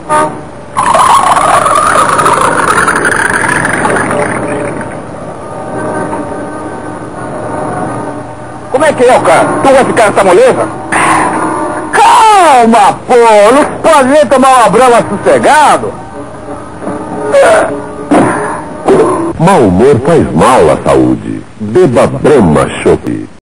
Como é que é, cara? Tu vai ficar nessa moleza? Calma, pô! Não pode nem tomar uma brama sossegado. Mau humor faz mal à saúde. Beba Brahma Chopp.